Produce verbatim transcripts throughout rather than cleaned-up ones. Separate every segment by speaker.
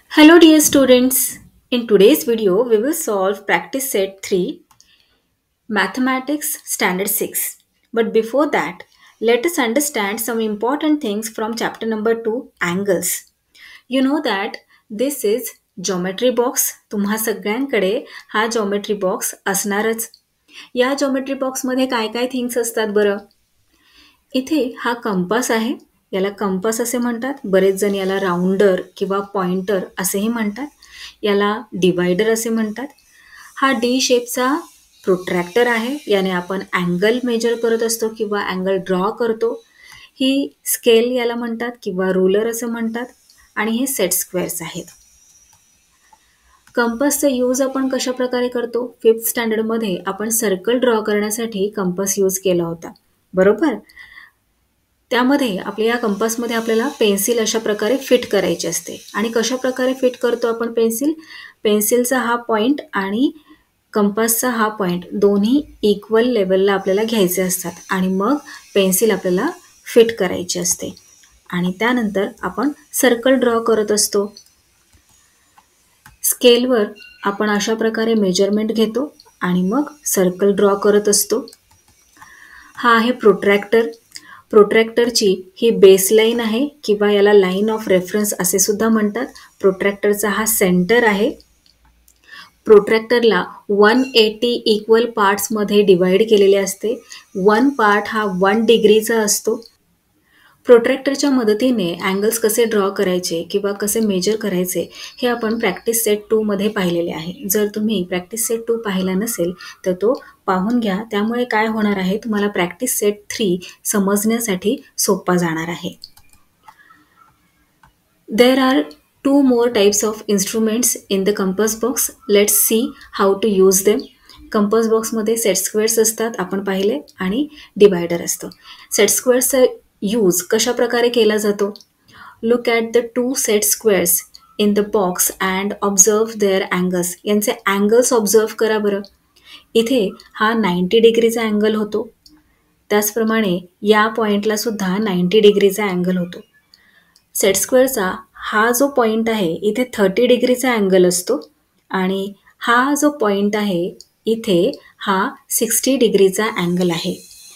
Speaker 1: Hello dear students. In today's video we will solve practice set three mathematics standard six. But before that, let us understand some important things from chapter number two angles. You know that this is geometry box. तुम्हा सगळ्यांकडे हा geometry box असणारच. या geometry box मध्ये काय काय things असतात बरं? इथे हा कंपास आहे. याला कंपास असे म्हणतात. बरेच जण याला राउंडर किंवा पॉइंटर असेही म्हणतात. याला डिवायडर असे म्हणतात. हा डी शेपचा प्रोट्रॅक्टर आहे. याने आपण अँगल मेजर करत असतो किंवा अँगल ड्रॉ करतो. ही स्केल याला म्हणतात किंवा रुलर असं म्हणतात. आणि हे सेट स्क्वेअर्स आहेत. कंपासचा यूज आपण कशा प्रकारे करतो? फिफ्थ स्टँडर्डमध्ये आपण सर्कल ड्रॉ करण्यासाठी कंपास यूज केला होता. बरोबर? त्यामध्ये आपल्या या कंपासमध्ये आपल्याला पेन्सिल अशा प्रकारे फिट करायची असते. आणि कशा प्रकारे फिट करतो आपण पेन्सिल? पेन्सिलचा हा पॉइंट आणि कंपासचा हा पॉइंट दोन्ही इक्वल लेवलला आपल्याला घ्यायचे असतात. आणि मग पेन्सिल आपल्याला फिट करायची असते. आणि त्यानंतर आपण सर्कल ड्रॉ करत असतो. स्केलवर आपण अशा प्रकारे मेजरमेंट घेतो आणि मग सर्कल ड्रॉ करत असतो. हा आहे प्रोट्रॅक्टर. प्रोट्रॅक्टरची ही बेसलाईन आहे किंवा याला लाईन ऑफ रेफरन्स असे सुद्धा म्हणतात. प्रोट्रॅक्टरचा हा सेंटर आहे. प्रोट्रॅक्टरला वन एटी इक्वल पार्ट्समध्ये डिवाइड केलेले असते. वन पार्ट हा वन डिग्रीचा असतो. प्रोट्रॅक्टरच्या मदतीने अँगल्स कसे ड्रॉ करायचे किंवा कसे मेजर करायचे हे आपण प्रॅक्टिस सेट टूमध्ये पाहिलेले आहे. जर तुम्ही प्रॅक्टिस सेट टू पाहिला नसेल तर तो पाहून घ्या. त्यामुळे काय होणार आहे, तुम्हाला प्रॅक्टिस सेट थ्री समजण्यासाठी सोपा जाणार आहे. There are two more types of instruments in the compass box. Let's see how to use them. Compass बॉक्समध्ये सेट स्क्वेअर्स असतात आपण पाहिले आणि डिवायडर असतं. सेट स्क्वेअर्सचा यूज कशा प्रकारे केला जातो? Look at the two set squares in the box and observe their angles. यांचे अँगल्स ऑब्झर्व करा बरं. इथे हा नाईंटी डिग्रीचा अँगल होतो. त्याचप्रमाणे या पॉईंटला सुद्धा नाईंटी डिग्रीचा अँगल होतो. सेट स्क्वेअरचा हा जो पॉईंट आहे इथे थर्टी डिग्रीचा अँगल असतो आणि हा जो पॉईंट आहे इथे हा सिक्स्टी डिग्रीचा अँगल आहे.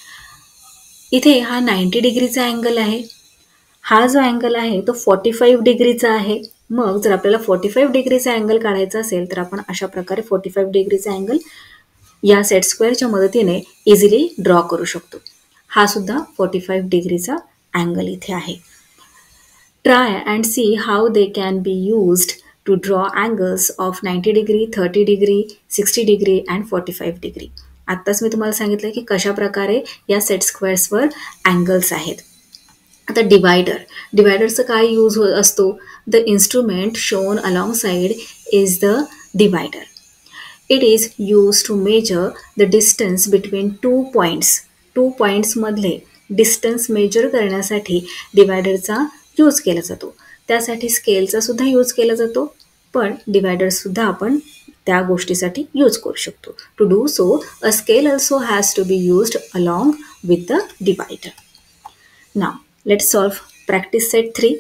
Speaker 1: इथे हा नाईंटी डिग्रीचा अँगल आहे. हा जो अँगल आहे तो फोर्टी फाईव्ह डिग्रीचा आहे. मग जर आपल्याला फोर्टी फाईव्ह डिग्रीचा अँगल काढायचा असेल तर आपण अशा प्रकारे फोर्टी फाईव्ह डिग्रीचा अँगल या सेट स्क्वेअरच्या मदतीने इझिली ड्रॉ करू शकतो. हा सुद्धा फोर्टी फाईव्ह डिग्रीचा अँगल इथे आहे. Try and see how they can be used to draw angles of ninety degree, thirty degree, sixty degree and forty five degree. आत्ताच मी तुम्हाला सांगितलं की कशा प्रकारे या सेट स्क्वेअर्सवर अँगल्स आहेत. आता डिवायडर. डिवायडरचं काय यूज हो असतो? The instrument shown alongside is the divider. It is use to measure the distance between two points. Two पॉईंट्समधले डिस्टन्स मेजर करण्यासाठी डिवायडरचा यूज केला जातो. त्यासाठी स्केलचा सुद्धा यूज केला जातो. पण डिवायडरसुद्धा आपण त्या गोष्टीसाठी यूज करू शकतो. To do so a scale also has to be used along with the divider. Now let's solve practice set three.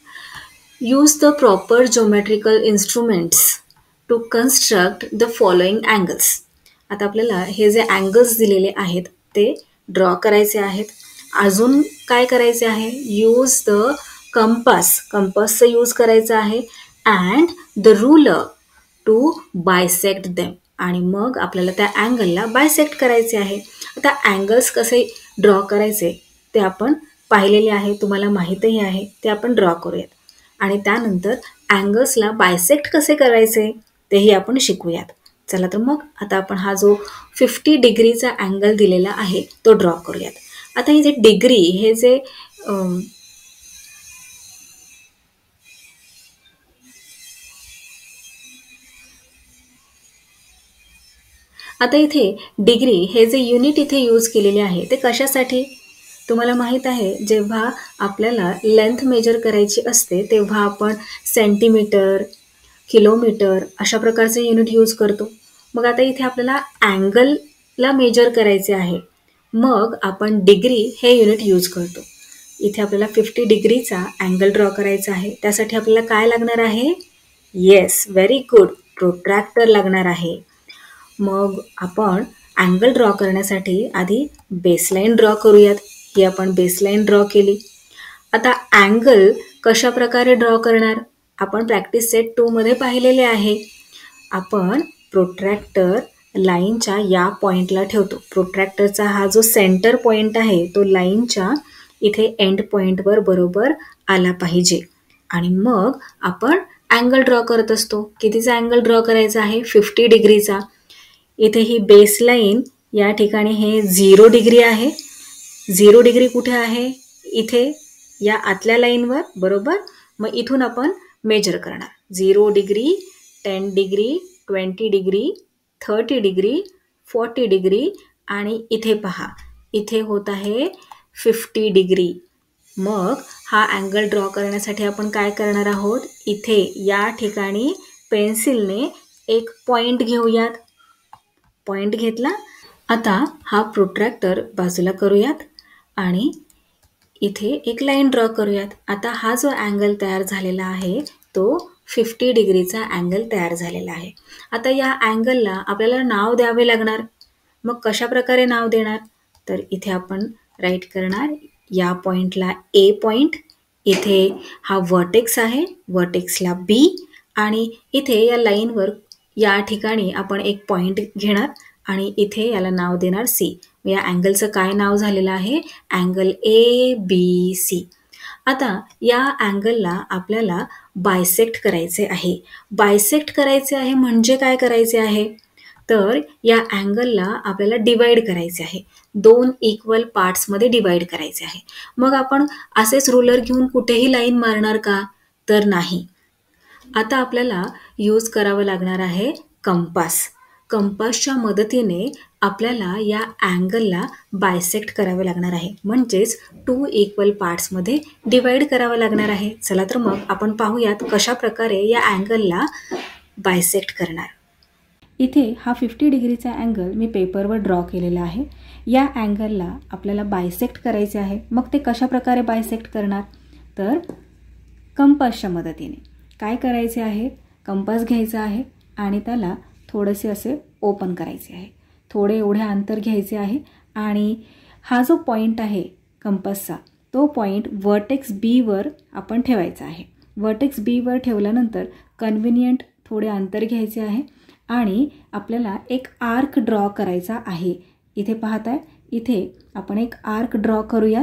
Speaker 1: Use the proper geometrical instruments to construct the following angles. आता आपल्याला हे जे angles दिलेले आहेत ते draw करायचे आहेत. अजून काय करायचे आहे? Use the compass. कंपासचा यूज करायचा आहे. And the ruler to bisect them. आणि मग आपल्याला त्या अँगलला बायसेक्ट करायचे आहे. आता अँगल्स कसे ड्रॉ करायचे ते आपण पाहिलेले आहे, तुम्हाला माहीतही आहे. ते आपण ड्रॉ करूयात. आणि त्यानंतर अँगल्सला बायसेक्ट कसे करायचे तेही आपण शिकूयात. चला तर मग आता आपण हा जो फिफ्टी डिग्रीचा अँगल दिलेला आहे तो ड्रॉ करूयात. आता हे जे डिग्री हे जे आता इथे डिग्री हे जे युनिट इथे यूज केलेले आहे ते कशासाठी? तुम्हाला माहीत आहे जेव्हा आपल्याला लेंथ मेजर करायची असते तेव्हा आपण सेंटीमीटर, किलोमीटर अशा प्रकारचे युनिट यूज करतो. मग आता इथे आपल्याला अँगलला मेजर करायचे आहे. मग आपण डिग्री हे युनिट यूज करतो. इथे आपल्याला फिफ्टी डिग्रीचा अँगल ड्रॉ करायचा आहे. त्यासाठी आपल्याला काय लागणार आहे? Yes, very good. प्रोट्रॅक्टर लागणार आहे. मग आपण अँगल ड्रॉ करण्यासाठी आधी बेसलाईन ड्रॉ करूयात. ही आपण बेसलाईन ड्रॉ केली. आता अँगल कशा प्रकारे ड्रॉ करणार? आपण प्रॅक्टिस सेट टू मध्ये पाहिलेले आहे. आपण प्रोट्रॅक्टर लाईनच्या या पॉइंटला ठेवतो. प्रोट्रॅक्टरचा हा जो सेंटर पॉइंट आहे तो लाईनच्या इथे एंड पॉइंटवर बरोबर आला पाहिजे. आणि मग आपण अँगल ड्रॉ करत असतो. कितीचा अँगल ड्रॉ करायचा आहे? फिफ्टी डिग्रीचा. इथे ही बेसलाईन या ठिकाणी हे झिरो डिग्री आहे. झिरो डिग्री कुठे आहे? इथे या आतल्या लाईनवर, बरोबर. मग इथून आपण मेजर करणार. Zero degree, ten degree, twenty degree, thirty degree, forty degree आणि इथे पहा, इथे होत आहे फिफ्टी डिग्री. मग हा अँगल ड्रॉ करण्यासाठी आपण काय करणार आहोत? इथे या ठिकाणी पेन्सिलने एक पॉइंट घेऊयात. पॉइंट घेतला. आता हा प्रोट्रॅक्टर बाजूला करूयात आणि इथे एक लाईन ड्रॉ करूयात. आता हा जो अँगल तयार झालेला आहे तो फिफ्टी डिग्रीचा अँगल तयार झालेला आहे. आता या अँगलला आपल्याला नाव द्यावे लागणार. मग कशा प्रकारे नाव देणार? तर इथे आपण राईट करणार. या पॉइंटला ए पॉइंट, इथे हा वर्टेक्स आहे, वर्टेक्सला बी आणि इथे या लाईनवर या ठिकाणी आपण एक पॉइंट घेणार आणि इथे याला नाव देणार सी. या अँगलचं काय नाव झालेलं आहे? Angle A B C. आता या अँगलला आपल्याला बायसेक्ट करायचे आहे. बायसेक्ट करायचे आहे म्हणजे काय करायचे आहे? तर या अँगलला आपल्याला डिवाइड करायचे आहे. दोन इक्वल पार्ट्समध्ये डिवाइड करायचे आहे. मग आपण असेच रुलर घेऊन कुठेही लाईन मारणार का? तर नाही. आता आपल्याला यूज करावं लागणार आहे कंपास. कंपासच्या मदतीने आपल्याला या अँगलला बायसेक्ट करावे लागणार आहे. म्हणजेच टू इक्वल पार्ट्समध्ये डिवाइड करावं लागणार आहे. चला तर मग आपण पाहूयात कशा प्रकारे या अँगलला बायसेक्ट करणार. इथे हा फिफ्टी डिग्रीचा अँगल मी पेपरवर ड्रॉ केलेला आहे. या अँगलला आपल्याला बायसेक्ट करायचे आहे. मग ते कशा प्रकारे बायसेक्ट करणार? तर कंपासच्या मदतीने. काय करायचे आहे? कंपास घ्यायचा आहे आणि त्याला थोडेसे असे ओपन करायचे आहे. थोडे एवढे अंतर घ्यायचे आहे आणि हा जो पॉईंट आहे कंपासचा तो पॉईंट वर्टेक्स बीवर आपण ठेवायचा आहे. वर्टेक्स बीवर ठेवल्यानंतर कन्व्हिनियंट थोडे अंतर घ्यायचे आहे आणि आपल्याला एक आर्क ड्रॉ करायचा आहे. इथे पाहताय, इथे आपण एक आर्क ड्रॉ करूयात.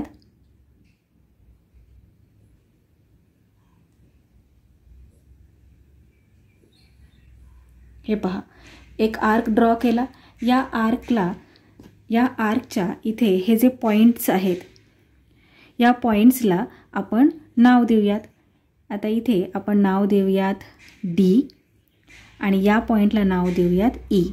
Speaker 1: हे पहा, एक आर्क ड्रॉ केला. या आर्कला या आर्कच्या इथे हे जे पॉईंट्स आहेत या पॉईंट्सला आपण नाव देऊयात. आता इथे आपण नाव देऊयात डी आणि या पॉईंटला नाव देऊयात ई.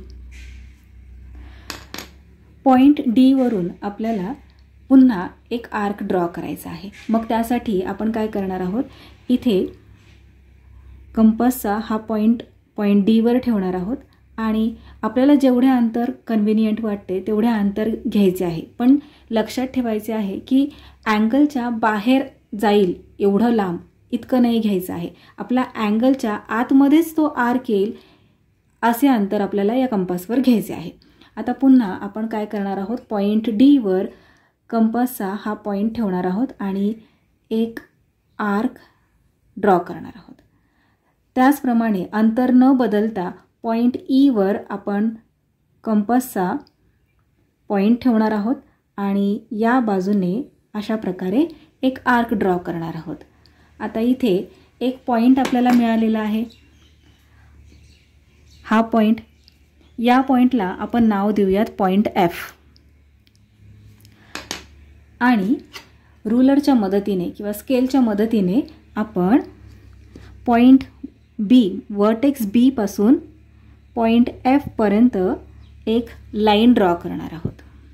Speaker 1: पॉईंट डी वरून आपल्याला पुन्हा एक आर्क ड्रॉ करायचा आहे. मग त्यासाठी आपण काय करणार आहोत? इथे कंपासचा हा पॉईंट पॉईंट डीवर ठेवणार आहोत आणि आपल्याला जेवढे अंतर कन्व्हिनियंट वाटते तेवढे अंतर घ्यायचे आहे. पण लक्षात ठेवायचे आहे की अँगलच्या बाहेर जाईल एवढं लांब इतकं नाही घ्यायचं आहे. आपला अँगलच्या आतमध्येच तो आर्क येईल असे अंतर आपल्याला या कंपासवर घ्यायचे आहे. आता पुन्हा आपण काय करणार आहोत? पॉईंट डीवर कंपासचा हा पॉईंट ठेवणार आहोत आणि एक आर्क ड्रॉ करणार आहोत. त्याचप्रमाणे अंतर न बदलता पॉईंट ईवर आपण कंपासचा पॉईंट ठेवणार आहोत आणि या बाजूने अशा प्रकारे एक आर्क ड्रॉ करणार आहोत. आता इथे एक पॉईंट आपल्याला मिळालेला आहे. हा पॉईंट, या पॉईंटला आपण नाव देऊयात पॉईंट एफ आणि रुलरच्या मदतीने किंवा स्केलच्या मदतीने आपण पॉईंट बी, वर्टेक्स बी पासून पॉईंट एफ पर्यंत एक लाईन ड्रॉ करणार आहोत.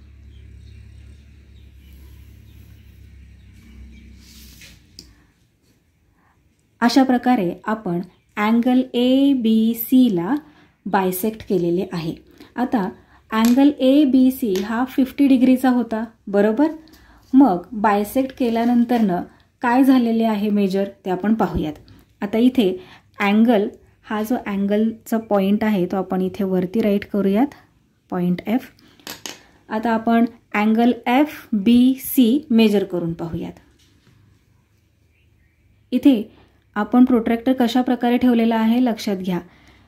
Speaker 1: अशा प्रकारे आपण अँगल ए बी सीला बायसेक्ट केलेले आहे. आता अँगल ए बी सी हा फिफ्टी डिग्रीचा होता, बरोबर. मग बायसेक्ट केल्यानंतरनं काय झालेले आहे मेजर ते आपण पाहूयात. आता इथे अँगल हा जो अँगलचा पॉईंट आहे तो आपण इथे वरती राईट करूयात, पॉईंट एफ. आता आपण angle F B C measure करून पाहूयात. इथे आपण प्रोट्रॅक्टर कशा प्रकारे ठेवलेला आहे लक्षात घ्या.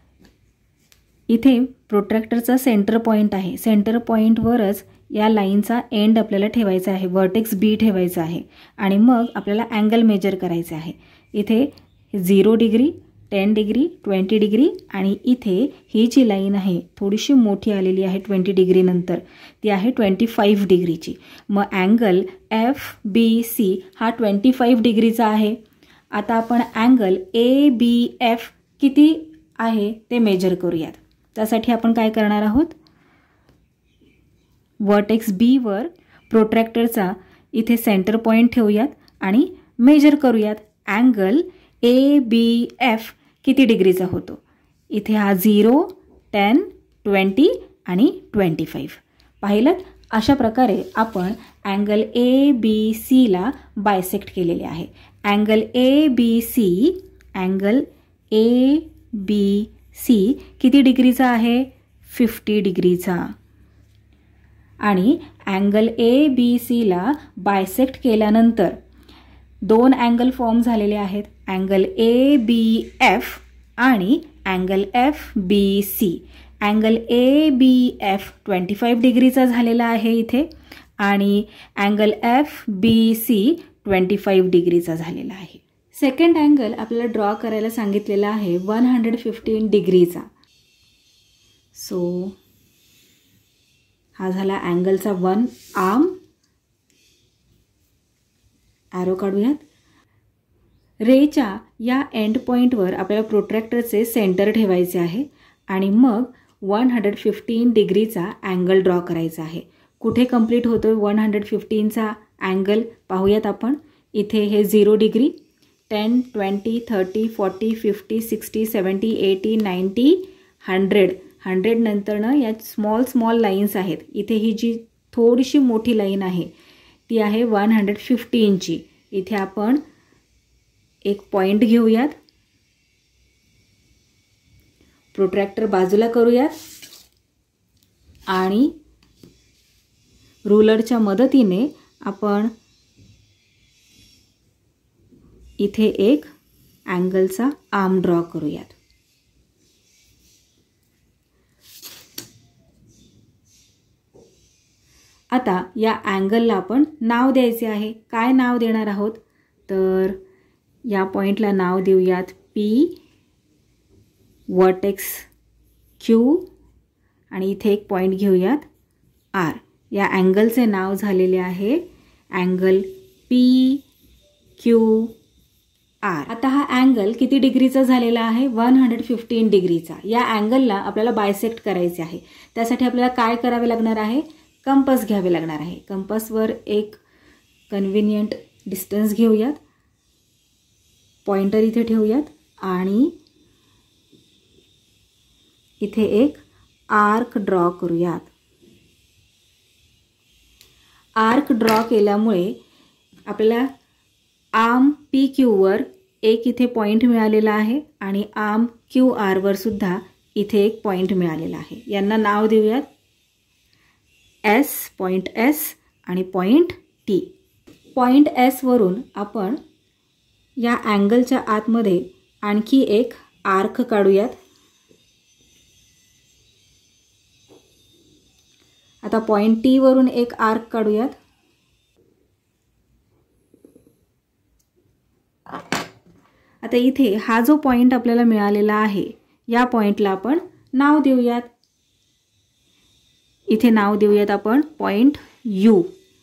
Speaker 1: इथे प्रोट्रॅक्टरचा सेंटर पॉईंट आहे. सेंटर पॉईंटवरच या लाईनचा एंड आपल्याला ठेवायचा आहे, वर्टेक्स बी ठेवायचा आहे आणि मग आपल्याला अँगल मेजर करायचे आहे. इथे zero degree, ten degree, twenty degree आणि इथे ही जी लाईन आहे थोडीशी मोठी आलेली आहे ट्वेंटी डिग्री नंतर, ती आहे ट्वेंटी फाईव्ह डिग्रीची. मग अँगल एफ बी सी हा ट्वेंटी फाईव्ह डिग्रीचा आहे. आता आपण अँगल ए बी एफ किती आहे ते मेजर करूयात. त्यासाठी आपण काय करणार आहोत, वर्टेक्स बी वर प्रोट्रॅक्टरचा इथे सेंटर पॉईंट ठेवूयात आणि मेजर करूयात अँगल ए बी एफ किती डिग्रीचा होतो. इथे हा झिरो, टेन, ट्वेंटी आणि ट्वेंटी फाईव्ह पाहिलं. अशा प्रकारे आपण अँगल ए बी सीला बायसेक्ट केलेले आहे. Angle A B C angle A B C किती डिग्रीचा आहे, फिफ्टी डिग्रीचा. आणि अँगल ए बी सीला बायसेक्ट केल्यानंतर दोन अँगल फॉर्म झालेले आहेत, अँगल ए बी एफ आणि angle F B C. Angle A B F twenty five डिग्रीचा झालेला आहे इथे आणि angle F B C twenty five डिग्रीचा झालेला आहे. सेकंड अँगल आपल्याला ड्रॉ करायला सांगितलेला आहे वन हंड्रेड फिफ्टीन डिग्रीचा. सो हा झाला अँगलचा वन आर्म. ॲरो काढूयात. रेच्या या एंड पॉईंटवर आपल्याला प्रोट्रॅक्टरचे सेंटर ठेवायचे आहे आणि मग वन हंड्रेड फिफ्टीन डिग्रीचा अँगल ड्रॉ करायचा आहे. कुठे कंप्लीट होतो वन हंड्रेड फिफ्टीनचा अँगल पाहूयात आपण. इथे हे zero degree, ten, twenty, thirty, forty, fifty, sixty, seventy, eighty, ninety, hundred. Hundred नंतरनं या स्मॉल स्मॉल लाईन्स आहेत. इथे ही जी थोडीशी मोठी लाईन आहे ती आहे वन हंड्रेड फिफ्टीनची. इथे आपण एक पॉईंट घेऊयात, प्रोट्रॅक्टर बाजूला करूयात आणि रुलरच्या मदतीने आपण इथे एक अँगलचा आर्म ड्रॉ करूयात. आता या अँगलला आपण नाव द्यायचे आहे. काय नाव देणार आहोत तर या पॉईंटला नाव देऊयात पी, वर्टेक्स क्यू आणि इथे एक पॉईंट घेऊयात आर. या अँगलचे नाव झालेले आहे अँगल पी क्यू आर. आता हा अँगल किती डिग्रीचा झालेला आहे, वन हंड्रेड फिफ्टीन डिग्रीचा. या अँगलला आपल्याला बायसेक्ट करायचे आहे. त्यासाठी आपल्याला काय करावे लागणार आहे, कंपास घ्यावे लागणार आहे. कंपासवर एक कन्व्हिनियंट डिस्टन्स घेऊयात, पॉइंटर इथे ठेवूयात आणि इथे एक आर्क ड्रॉ करूयात. आर्क ड्रॉ केल्यामुळे आपल्याला आर्म पी क्यूवर एक इथे पॉईंट मिळालेला आहे आणि आर्म क्यू आरवर सुद्धा इथे एक पॉईंट मिळालेला आहे. यांना नाव देऊयात एस, पॉईंट एस आणि पॉईंट टी. पॉईंट एसवरून आपण या अँगलच्या आतमध्ये आणखी एक आर्क काढूयात. आता पॉईंट टी वरून एक आर्क काढूयात. आता इथे हा जो पॉईंट आपल्याला मिळालेला आहे या पॉईंटला आपण नाव देऊयात. इथे नाव देऊयात आपण पॉईंट यू.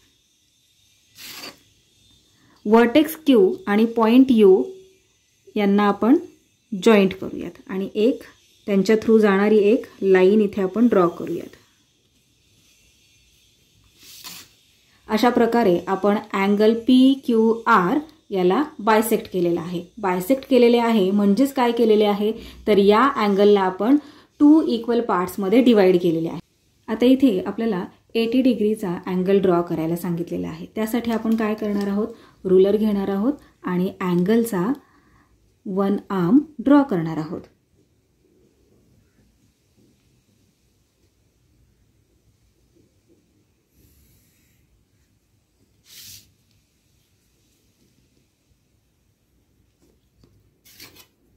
Speaker 1: वर्टेक्स क्यू आणि पॉईंट यू यांना आपण जॉईंट करूयात आणि एक त्यांच्या थ्रू जाणारी एक लाईन इथे आपण ड्रॉ करूयात. अशा प्रकारे आपण अँगल पी क्यू आर याला बायसेक्ट केलेला आहे. बायसेक्ट केलेले आहे म्हणजेच काय केलेले आहे तर या अँगलला आपण टू इक्वल पार्ट्समध्ये डिवाइड केलेले आहे. आता इथे आपल्याला एटी डिग्रीचा अँगल ड्रॉ करायला सांगितलेला आहे. त्यासाठी आपण काय करणार आहोत, रुलर घेणार आहोत आणि अँगलचा वन आर्म ड्रॉ करणार आहोत.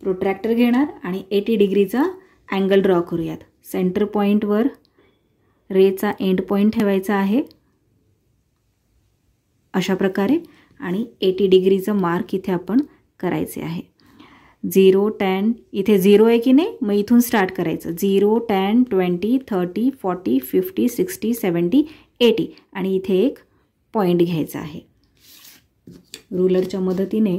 Speaker 1: प्रोट्रॅक्टर घेणार आणि ऐंशी डिग्रीचा अँगल ड्रॉ करूयात. सेंटर पॉईंटवर रेचा एंड पॉईंट ठेवायचा आहे अशा प्रकारे आणि ऐंशी डिग्रीचं मार्क इथे आपण करायचे आहे. झिरो टेन इथे झिरो आहे की नाही, मग इथून स्टार्ट करायचं. Zero ten twenty thirty forty fifty sixty seventy eighty आणि इथे एक पॉईंट घ्यायचा आहे. रुलरच्या मदतीने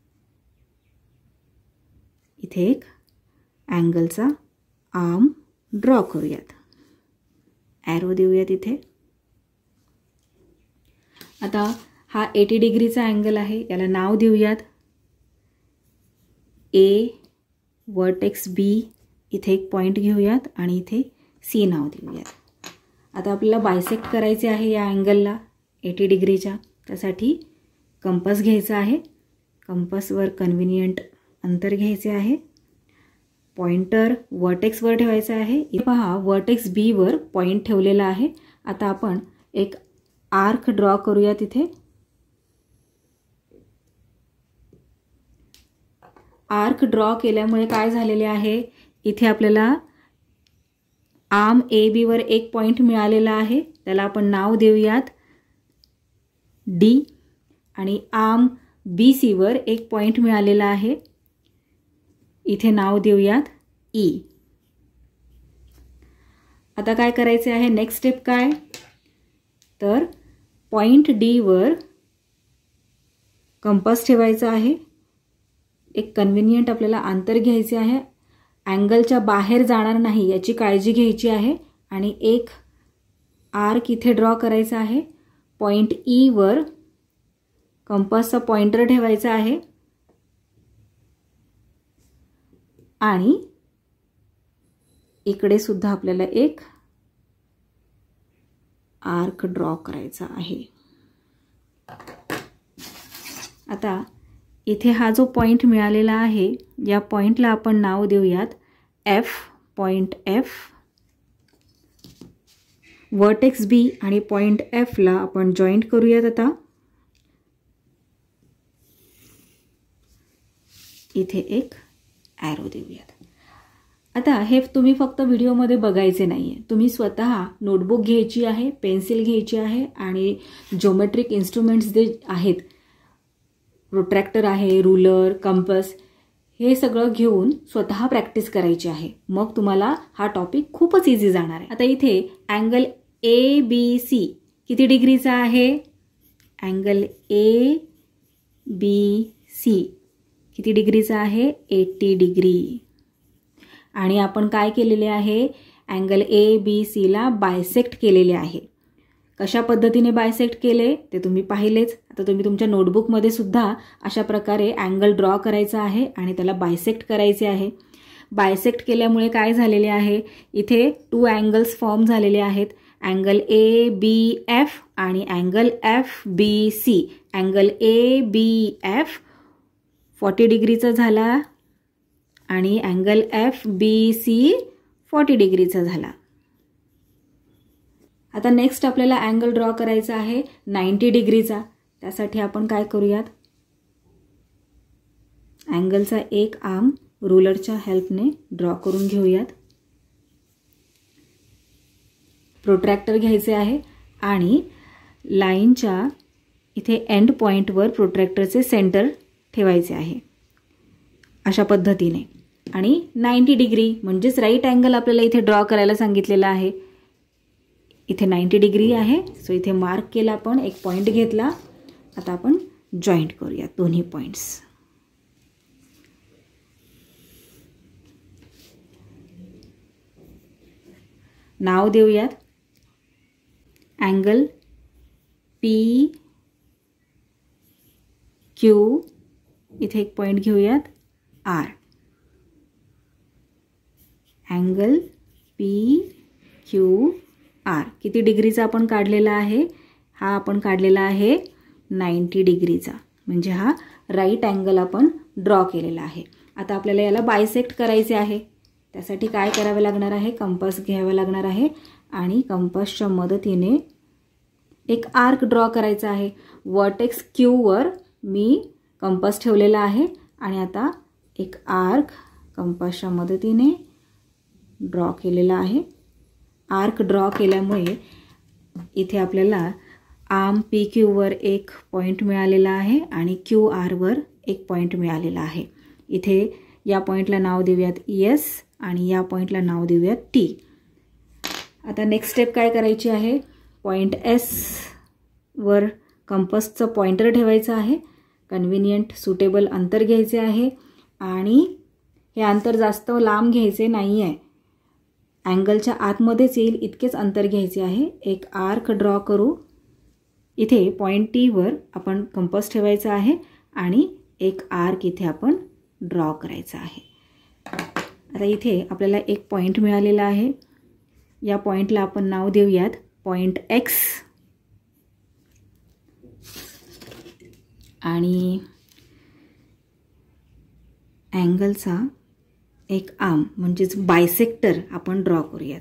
Speaker 1: इथे एक अँगलचा आर्म ड्रॉ करूयात. ॲरो देऊयात इथे. आता हा ऐंशी डिग्रीचा अँगल आहे, याला नाव देऊयात ए. वर्टेक्स बी इथे एक पॉईंट घेऊयात आणि इथे सी नाव देऊयात. आता आपल्याला बायसेक्ट करायचे आहे या अँगलला ऐंशी डिग्रीच्या. त्यासाठी कंपास घ्यायचा आहे. कंपासवर कन्व्हिनियंट अंतर घ्यायचे आहे. पॉइंटर वर्टेक्सवर ठेवायचा आहे. इथे पहा वर्टेक्स बी वर पॉइंट ठेवलेला आहे. आता आपण एक आर्क ड्रॉ करूया तिथे. आर्क ड्रॉ केल्यामुळे काय झालेले आहे, इथे आपल्याला आर्म ए बी वर एक पॉइंट मिळालेला आहे, त्याला आपण नाव देऊयात डी. आणि आर्म बी सी वर एक पॉइंट मिळालेला आहे, इथे नाव देऊयात ई. आता काय करायचे आहे, नेक्स्ट स्टेप काय, तर पॉइंट डी वर कंपास ठेवायचा आहे. एक कन्व्हिनियंट आपल्याला अंतर घ्यायचे आहे. अँगलच्या बाहेर जाणार नाही याची काळजी घ्यायची आहे. आणि एक आर्क इथे ड्रॉ करायचा आहे. पॉइंट ई वर कंपासचा पॉइंटर ठेवायचा आहे आणि इकडे सुद्धा आपल्याला एक आर्क ड्रॉ करायचा आहे. आता इथे हा जो पॉइंट मिळालेला आहे, या पॉइंटला आपण नाव देऊयात F. Point F. Vertex B आणि पॉइंट एफ ला आपण जॉईंट करूयात. आता इथे एक ॲरो देऊयात. आता हे तुम्ही फक्त व्हिडिओमध्ये बघायचे नाहीये, तुम्ही स्वतः नोटबुक घ्यायची आहे, पेन्सिल घ्यायची आहे आणि ज्योमेट्रिक इन्स्ट्रुमेंट्स जे आहेत, प्रोट्रॅक्टर आहे, रुलर, कंपास, हे सगळं घेऊन स्वतः प्रॅक्टिस करायची आहे. मग तुम्हाला हा टॉपिक खूपच इझी जाणार आहे. आता इथे अँगल ए बी सी किती डिग्रीचा आहे, अँगल ए बी सी किती डिग्रीचा आहे, ऐंशी डिग्री. आणि आपण काय केलेले आहे, अँगल ए बी सीला बायसेक्ट केलेले आहे. कशा पद्धतीने बायसेक्ट केले ते तुम्ही पाहिलेच. आता तुम्ही तुमच्या नोटबुकमध्ये सुद्धा अशा प्रकारे अँगल ड्रॉ करायचा आहे आणि त्याला बायसेक्ट करायचे आहे. बायसेक्ट केल्यामुळे काय झालेले आहे, इथे टू अँगल्स फॉर्म झालेले आहेत, अँगल ए बी एफ आणि angle F B C. Angle A B F चाळीस डिग्रीचा झाला आणि अँगल एफ बी सी चाळीस डिग्रीचा झाला. आता नेक्स्ट आपल्याला अँगल ड्रॉ करायचा आहे नव्वद डिग्रीचा. त्यासाठी आपण काय करूयात, अँगलचा एक आर्म रुलरच्या हेल्पने ड्रॉ करून घेऊयात. प्रोट्रॅक्टर घ्यायचे आहे आणि लाईनच्या इथे एंड पॉइंटवर प्रोट्रॅक्टरचे सेंटर ठेवायचे आहे अशा पद्धतीने. आणि नव्वद डिग्री म्हणजेच राईट अँगल आपल्याला इथे ड्रॉ करायला सांगितलेला आहे. इथे नव्वद डिग्री आहे, सो इथे मार्क केला, आपण एक पॉइंट घेतला. आता आपण जॉईंट करूया दोन्ही पॉइंट्स. नाव देऊयात अँगल पी क्यू. इथे एक पॉइंट घेऊयात R. Angle P Q R किती डिग्रीचा आपण काढलेला आहे, हा आपण काढलेला आहे नव्वद डिग्रीचा. म्हणजे हा राईट अँगल आपण ड्रॉ केलेला आहे. आता आपल्याला याला बायसेक्ट करायचे आहे. त्यासाठी काय करावे लागणार आहे, कंपास घ्यावा लागणार आहे आणि कंपासच्या मदतीने एक आर्क ड्रॉ करायचा आहे. वर्टेक्स क्यू वर मी कंपास ठेवलेला आहे आणि आता एक आर्क कंपासच्या मदतीने ड्रॉ केलेला आहे. आर्क ड्रॉ केल्यामुळे इथे आपल्याला आर्म पी क्यूवर एक पॉईंट मिळालेला आहे आणि क्यू आरवर एक पॉईंट मिळालेला आहे. इथे या पॉईंटला नाव देऊयात एस आणि या पॉईंटला नाव देऊयात टी. आता नेक्स्ट स्टेप काय करायची आहे, पॉईंट एस वर कंपासचं पॉइंटर ठेवायचं आहे. कन्व्हिनियंट सुटेबल अंतर घ्यायचे आहे आणि हे अंतर जास्त लांब घ्यायचे नाही आहे, अँगलच्या आतमध्येच येईल इतकेच अंतर घ्यायचे आहे. एक आर्क ड्रॉ करू. इथे पॉईंट टीवर आपण कंपास ठेवायचा आहे आणि एक आर्क इथे आपण ड्रॉ करायचा आहे. आता इथे आपल्याला एक पॉईंट मिळालेला आहे. या पॉईंटला आपण नाव देऊयात पॉईंट एक्स आणि अँगलचा एक आर्म म्हणजेच बायसेक्टर आपण ड्रॉ करूयात.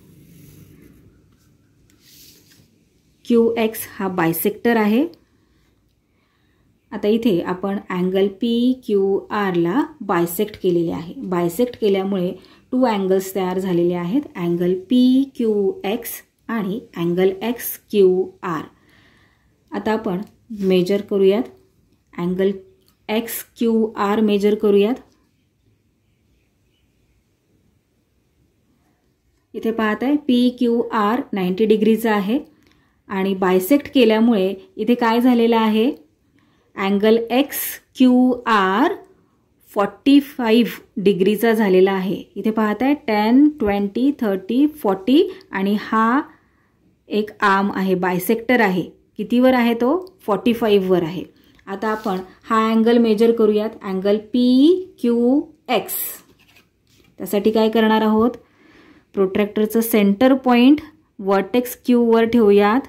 Speaker 1: क्यू एक्स हा बायसेक्टर आहे. आता इथे आपण अँगल पी क्यू आरला बायसेक्ट केलेले आहे. बायसेक्ट केल्यामुळे टू अँगल्स तयार झालेले आहेत, अँगल पी क्यू एक्स आणि अँगल एक्स क्यू आर. आता आपण मेजर करूयात, angle X Q R measure करूयात. इथे पाहत आहे पी क्यू आर नाईंटी डिग्रीचा आहे आणि बायसेक्ट केल्यामुळे इथे काय झालेलं आहे, angle X Q R forty five डिग्रीचा झालेला आहे. इथे पाहत आहे टेन ट्वेंटी थर्टी फोर्टी आणि हा एक आर्म आहे, बायसेक्टर आहे. कितीवर आहे तो, फोर्टी फाईव्हवर आहे. आता आपण हा अँगल मेजर करूयात, अँगल पी क्यू एक्स. त्यासाठी काय करणार आहोत, प्रोट्रॅक्टरचं सेंटर पॉईंट वर्टेक्स क्यूवर ठेवूयात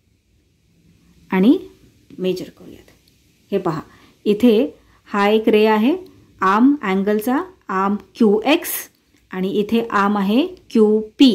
Speaker 1: आणि मेजर करूयात. हे पहा इथे हा एक रे आहे, आर्म अँगलचा आर्म क्यू एक्स आणि इथे आर्म आहे क्यू पी.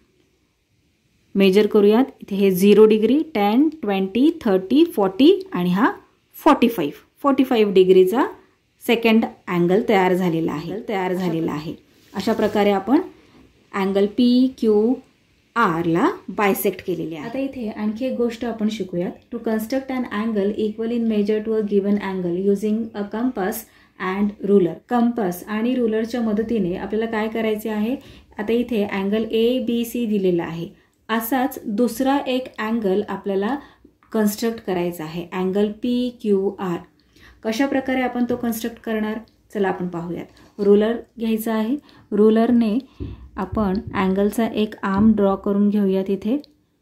Speaker 1: मेजर करूयात. इथे हे zero degree, ten twenty thirty forty आणि हा फोर्टी फाईव्ह फोर्टी फाईव्ह डिग्रीचा सेकंड अँगल तयार झालेला आहे तयार झालेला आहे अशा प्रकारे आपण अँगल पी क्यू आरला बायसेक्ट केलेली आहे. आता इथे आणखी एक गोष्ट आपण शिकूयात. To construct an angle equal in measure to a given angle using a compass and ruler. Compass आणि रुलरच्या मदतीने आपल्याला काय करायचे आहे, आता इथे अँगल ए बी सी दिलेला आहे, असाच दुसरा एक अँगल आपल्याला कन्स्ट्रक्ट करायचा आहे, अँगल पी क्यू आर. कशा प्रकारे आपण तो कन्स्ट्रक्ट करणार, चला आपण पाहूयात. रुलर घ्यायचा आहे, रुलरने आपण अँगलचा एक आर्म ड्रॉ करून घेऊयात. इथे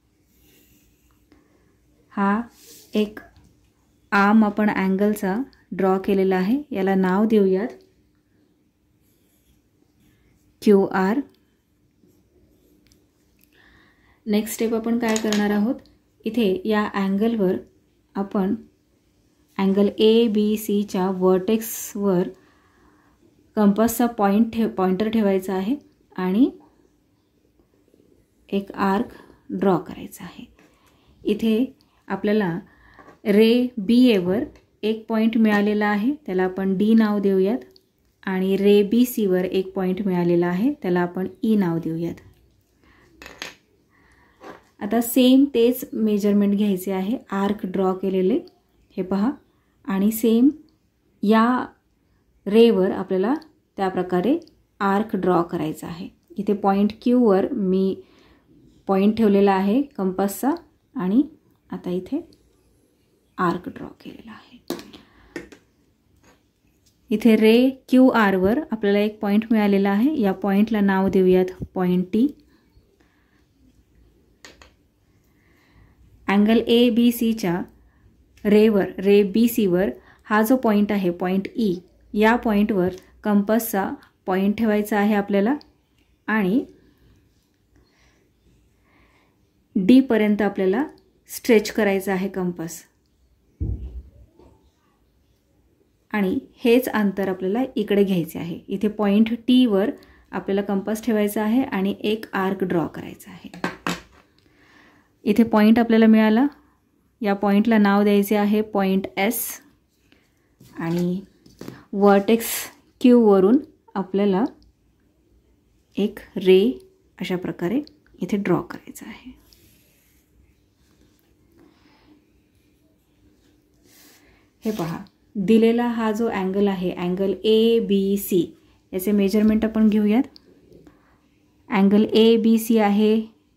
Speaker 1: हा एक आर्म आपण अँगलचा ड्रॉ केलेला आहे, याला नाव देऊयात क्यू आर. नेक्स्ट स्टेप आपण काय करणार आहोत, इथे या अँगलवर आपण अँगल ए बी सीच्या वर्टेक्सवर कंपासचा पॉइंट ठेव पॉइंटर ठेवायचा आहे आणि एक आर्क ड्रॉ करायचा आहे. इथे आपल्याला रे बी एवर एक पॉईंट मिळालेला आहे, त्याला आपण डी नाव देऊयात आणि रे बी सीवर एक पॉईंट मिळालेला आहे, त्याला आपण ई नाव देऊयात. आता सेम तेच मेजरमेंट घ्यायचे आहे, आर्क ड्रॉ केलेले हे पहा आणि सेम या रेवर आपल्याला त्या प्रकारे आर्क ड्रॉ करायचा आहे. इथे पॉईंट क्यूवर मी पॉईंट ठेवलेला आहे कंपासचा आणि आता इथे आर्क ड्रॉ केलेला आहे. इथे रे क्यू आरवर आपल्याला एक पॉईंट मिळालेला आहे, या पॉईंटला नाव देऊयात point T. Angle A B सीच्या रेवर रे बी सीवर हा जो पॉईंट आहे पॉईंट ई, या पॉईंटवर कंपासचा पॉईंट ठेवायचा आहे आपल्याला आणि डी पर्यंत आपल्याला स्ट्रेच करायचा आहे कंपास आणि हेच अंतर आपल्याला इकडे घ्यायचे आहे. इथे पॉईंट टीवर आपल्याला कंपास ठेवायचा आहे आणि एक आर्क ड्रॉ करायचा आहे. इथे पॉईंट आपल्याला मिळाला, या पॉईंटला नाव द्यायचे आहे पॉईंट एस आणि वर्टेक्स क्यूवरून आपल्याला एक रे अशा प्रकारे इथे ड्रॉ करायचा आहे. हे पहा, दिलेला हा जो अँगल आहे, अँगल ए बी सी, याचे मेजरमेंट आपण घेऊयात. अँगल ए बी सी आहे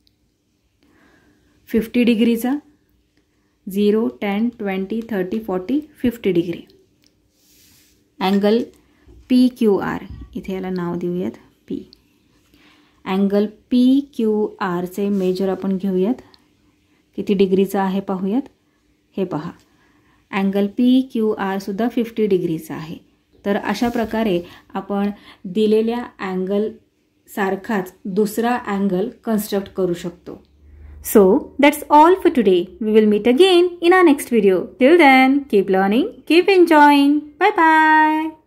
Speaker 1: फिफ्टी डिग्रीचा. Zero, ten, twenty, thirty, forty, fifty degree. Angle P Q R, इथे याला नाव देऊयात पी. अँगल पी क्यू आरचे मेजर आपण घेऊयात. किती डिग्रीचा आहे पाहूयात. हे पहा, अँगल पी क्यू आर सुद्धा फिफ्टी डिग्रीचा आहे. तर अशा प्रकारे आपण दिलेल्या अँगल सारखाच दुसरा अँगल कन्स्ट्रक्ट करू शकतो. So that's all for today. We will meet again in our next video. Till then, keep learning, keep enjoying. Bye bye.